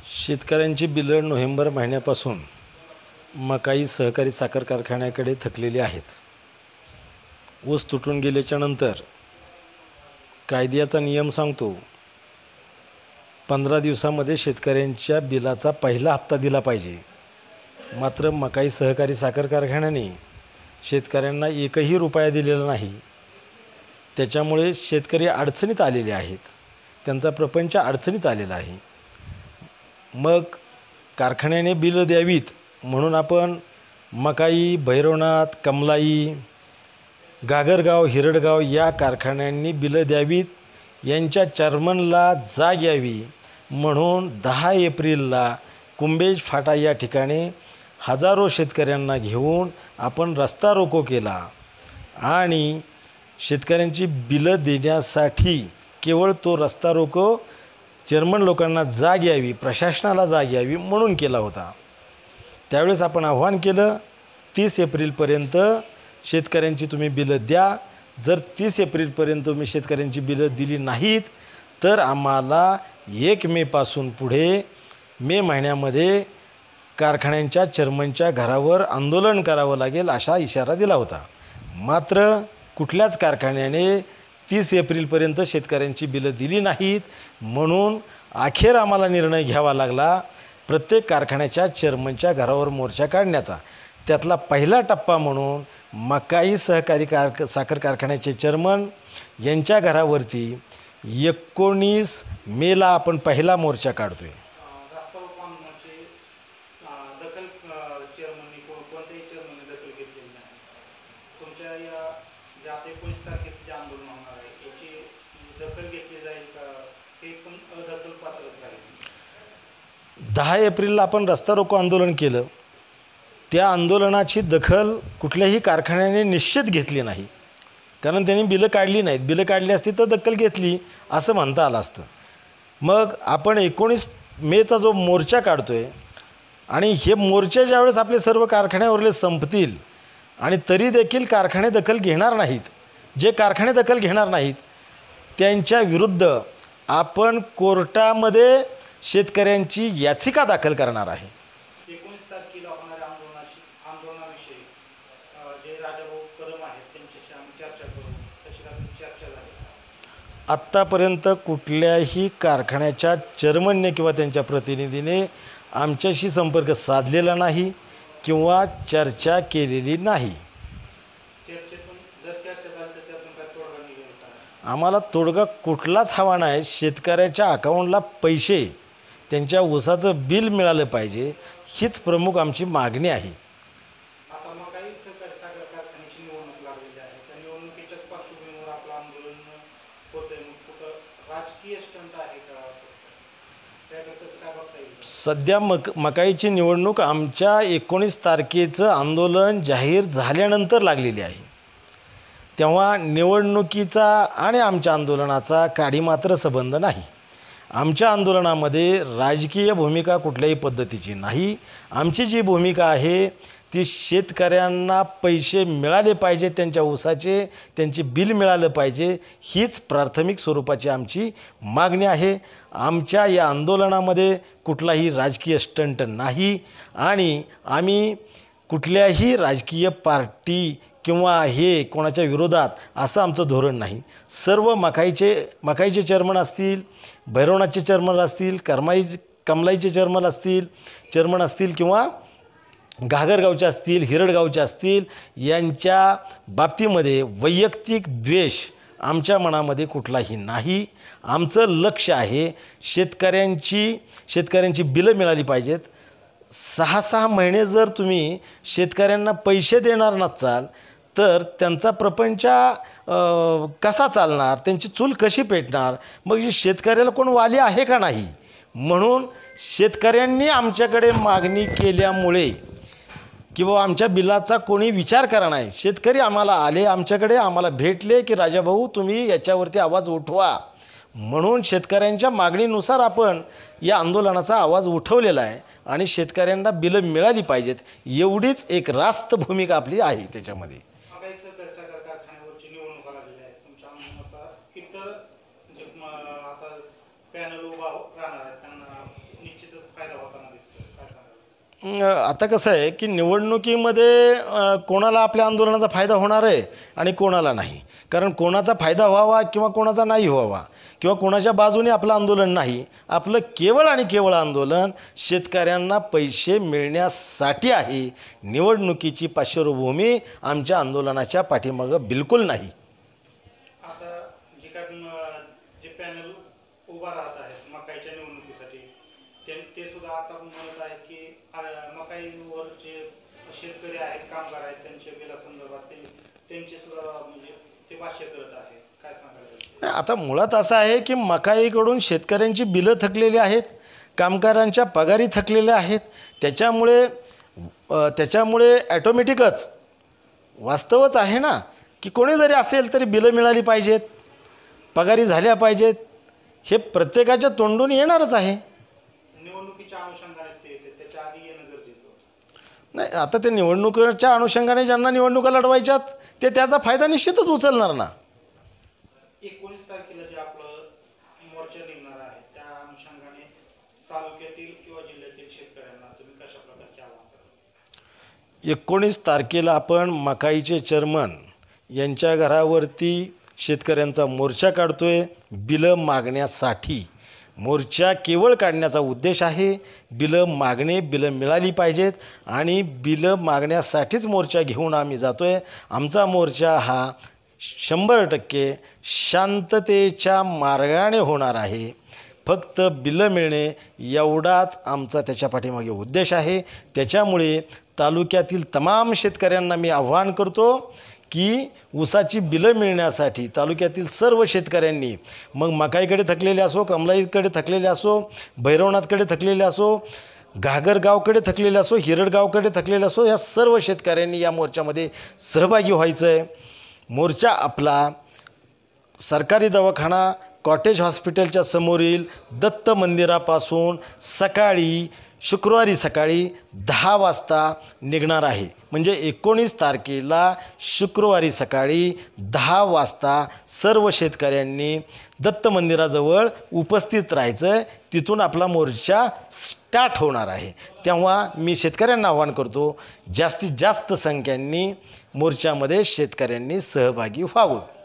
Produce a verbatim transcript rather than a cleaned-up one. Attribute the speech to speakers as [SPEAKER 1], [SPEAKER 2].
[SPEAKER 1] शेतकऱ्यांची बिलं नोव्हेंबर महिन्यापासून मकाई सहकारी साखर कारखान्याकडे थकलेली आहेत. ऊस तुटून गेल्याच्या नंतर कायद्याचा नियम सांगतो पंधरा दिवसामध्ये शेतकऱ्यांच्या बिलाचा पहिला हप्ता दिला पाहिजे. मात्र मकाई सहकारी साखर कारखान्याने शेतकऱ्यांना एकही रुपया दिलेला नाही. त्याच्यामुळे शेतकरी अडचणीत आलेले आहेत. त्यांचा प्रपंच अडचणीत आलेला आहे. मग कारखान्याने बिलं द्यावीत म्हणून आपण मकाई, भैरवनाथ, कमलाई, गागरगाव, हिरडगाव या कारखान्यांनी बिलं द्यावीत, यांच्या चेअरमनला जाग यावी म्हणून दहा एप्रिलला कुंभेज फाटा या ठिकाणी हजारो शेतकऱ्यांना घेऊन आपण रस्ता रोको केला. आणि शेतकऱ्यांची बिलं देण्यासाठी केवळ तो रस्ता रोको चेअरमन लोकांना जाग यावी, प्रशासनाला जाग यावी म्हणून केला होता. त्यावेळेस आपण आव्हान केलं तीस एप्रिलपर्यंत शेतकऱ्यांची तुम्ही बिलं द्या. जर तीस एप्रिलपर्यंत तुम्ही शेतकऱ्यांची बिलं दिली नाहीत तर आम्हाला एक मेपासून पुढे मे महिन्यामध्ये कारखान्यांच्या चेअरमनच्या घरावर आंदोलन करावं लागेल असा इशारा दिला होता. मात्र कुठल्याच कारखान्याने तीस एप्रिलपर्यंत शेतकऱ्यांची बिलं दिली नाहीत. म्हणून अखेर आम्हाला निर्णय घ्यावा लागला प्रत्येक कारखान्याच्या चेअरमनच्या घरावर मोर्चा काढण्याचा. त्यातला पहिला टप्पा म्हणून मकाई सहकारी कार साखर कारखान्याचे चेअरमन यांच्या घरावरती एकोणीस मेला आपण पहिला मोर्चा काढतोय. दहा एप्रिलला आपण रस्ता रोको आंदोलन केलं. त्या आंदोलनाची दखल कुठल्याही कारखान्याने निश्चित घेतली नाही. कारण त्यांनी बिलं काढली नाहीत. बिलं काढली असती तर दखल घेतली असं म्हणता आलं असतं. मग आपण एकोणीस मेचा जो मोर्चा काढतोय आणि हे मोर्चे ज्यावेळेस आपले सर्व कारखान्यावरले संपतील आणि तरी देखील कारखाने दखल घेणार नाहीत, जे कारखाने दखल घेणार नाहीत त्यांच्या विरुद्ध आपण कोर्टामध्ये शेतकऱ्यांची याचिका दाखल करणार आहे.
[SPEAKER 2] एकोणीस तारखेला होणाऱ्या आंदोलनाशी आंदोलनाविषयी जे राजाभाऊ कदम आहेत त्यांच्याशी आम्ही चर्चा करू, तशी काही चर्चा झाली.
[SPEAKER 1] आत्तापर्यंत कुठल्याही कारखान्याच्या चेअरमनने किंवा त्यांच्या प्रतिनिधीने आमच्याशी संपर्क साधलेला नाही किंवा चर्चा केलेली नाही. आम्हाला तोडगा कुठलाच हवा नाही. शेतकऱ्याच्या अकाउंटला पैसे, त्यांच्या ऊसाचं बिल मिळालं पाहिजे, हीच प्रमुख आमची मागणी आहे.
[SPEAKER 2] आता मकाई सहकारी साखर कारखान्याची निवडणूक लागलेली आहे. त्या निवडणुकीच्याच पार्श्वभूमीवर आपलं आंदोलन होतंय. मग कुठं राजकीय स्टंट आहे का? त्याकडे कसं काय बघता येईल?
[SPEAKER 1] सध्या मक मकाईची निवडणूक आमच्या एकोणीस तारखेचं आंदोलन जाहीर झाल्यानंतर लागलेली आहे. तेव्हा निवडणुकीचा आणि आमच्या आंदोलनाचा काडी मात्र संबंध नाही. आमच्या आंदोलनामध्ये राजकीय भूमिका कुठल्याही पद्धतीची नाही. आमची जी भूमिका आहे ती शेतकऱ्यांना पैसे मिळाले पाहिजे, त्यांच्या ऊसाचे त्यांचे बिल मिळालं पाहिजे, हीच प्राथमिक स्वरूपाची आमची मागणी आहे. आमच्या या आंदोलनामध्ये कुठलाही राजकीय स्टंट नाही आणि आम्ही कुठल्याही राजकीय पार्टी किंवा हे कोणाच्या विरोधात असं आमचं धोरण नाही. सर्व मकाईचे मकाईचे चेअरमन असतील, भैरवनाथचे चेअरमन असतील, करमाई कमलाईचे चेअरमन असतील चेअरमन असतील किंवा घागरगावचे असतील, हिरडगावचे असतील, यांच्या बाबतीमध्ये वैयक्तिक द्वेष आमच्या मनामध्ये कुठलाही नाही. आमचं लक्ष आहे शेतकऱ्यांची शेतकऱ्यांची बिलं मिळाली पाहिजेत. सहा सहा महिने जर तुम्ही शेतकऱ्यांना पैसे देणार नसाल तर त्यांचा प्रपंच कसा चालणार, त्यांची चूल कशी पेटणार? मग शेतकऱ्याला कोण वाली आहे का नाही? म्हणून शेतकऱ्यांनी आमच्याकडे मागणी केल्यामुळे किंवा आमच्या बिलाचा कोणी विचार करा नाही, शेतकरी आम्हाला आले, आमच्याकडे आम्हाला भेटले की राजाभाऊ तुम्ही याच्यावरती आवाज उठवा म्हणून शेतकऱ्यांच्या मागणीनुसार आपण या आंदोलनाचा आवाज उठवलेला आहे आणि शेतकऱ्यांना बिलं मिळाली पाहिजेत एवढीच एक रास्त भूमिका आपली आहे त्याच्यामध्ये.
[SPEAKER 2] पॅनल उभा राहणार आहे, त्यांना निश्चितच
[SPEAKER 1] अं, आता कसं आहे की निवडणुकीमध्ये अं, कोणाला आपल्या आंदोलनाचा फायदा होणार आहे आणि कोणाला नाही. कारण कोणाचा फायदा व्हावा किंवा कोणाचा नाही व्हावा किंवा कोणाच्या बाजूने आपलं आंदोलन नाही, आपलं केवळ आणि केवळ आंदोलन शेतकऱ्यांना पैसे मिळण्यासाठी आहे. निवडणुकीची पार्श्वभूमी आमच्या आंदोलनाच्या पाठीमागं बिलकुल नाही.
[SPEAKER 2] आता जे काय म, जे पॅनल उभा राहत आहेत मकाईच्या निवडणुकीसाठी ते ते सुद्धा आता म्हणत आहेत की आ, मकाईवर जे शेतकरी आहेत, कामगार आहेत, त्यांच्या बिलासंदर्भात ते त्यांचे सुद्धा म्हणजे ते भाष्य करत आहे. काय सांगायला
[SPEAKER 1] नाही, आता मुळात असं आहे की मकाईकडून शेतकऱ्यांची बिलं थकलेली आहेत, कामगारांच्या पगारी थकलेल्या आहेत. त्याच्यामुळे अ, त्याच्यामुळे ॲटोमॅटिकच वास्तवच आहे ना की कोणी जरी असेल तरी बिलं मिळाली पाहिजेत, पगारी झाल्या पाहिजेत, हे प्रत्येकाच्या तोंडून येणारच आहे.
[SPEAKER 2] निवडणुकीच्या अनुषंगाने ते येते, त्याच्या आधी येणं गरजेचं होतं.
[SPEAKER 1] नाही, आता ते निवडणुकीच्या अनुषंगाने ज्यांना निवडणुका लढवायच्यात ते त्याचा फायदा निश्चितच उचलणार ना.
[SPEAKER 2] एकोणीस तारखेला जे आपलं मोर्चा निघणार आहे त्या अनुषंगाने तालुक्यातील किंवा जिल्ह्यातील शेतकऱ्यांना तुम्ही कशा प्रकारचे आवाहन कराल?
[SPEAKER 1] एकोणीस तारखेला आपण मकाईचे चेअरमन यांच्या घरावरती शेतकऱ्यांचा मोर्चा काढतो आहे बिलं मागण्यासाठी. मोर्चा केवळ काढण्याचा उद्देश आहे बिलं मागणे, बिलं मिळाली पाहिजेत आणि बिलं मागण्यासाठीच मोर्चा घेऊन आम्ही जातो आहे. आमचा मोर्चा हा शंभर टक्के शांततेच्या मार्गाने होणार आहे. फक्त बिलं मिळणे एवढाच आमचा त्याच्या पाठीमागे उद्देश आहे. त्याच्यामुळे तालुक्यातील तमाम शेतकऱ्यांना मी आव्हान करतो की ऊसाची बिलं मिळण्यासाठी तालुक्यातील सर्व शेतकऱ्यांनी, मग मकाईकडे थकलेले असो, कमलाईकडे थकलेले असो, भैरवनाथकडे थकलेले असो, घागरगावकडे थकलेले असो, हिरडगावकडे थकलेले असो, या सर्व शेतकऱ्यांनी या मोर्चामध्ये सहभागी व्हायचं आहे. मोर्चा आपला सरकारी दवाखाना कॉटेज हॉस्पिटलच्या समोरील दत्त मंदिरापासून सकाळी शुक्रवारी सकाळी दहा वाजता निघणार आहे. म्हणजे एकोणीस तारखेला शुक्रवारी सकाळी दहा वाजता सर्व शेतकऱ्यांनी दत्त मंदिराजवळ उपस्थित राहायचं आहे. तिथून आपला मोर्चा स्टार्ट होणार आहे. तेव्हा मी शेतकऱ्यांना आवाहन करतो जास्तीत जास्त संख्यांनी मोर्चामध्ये शेतकऱ्यांनी सहभागी व्हावं.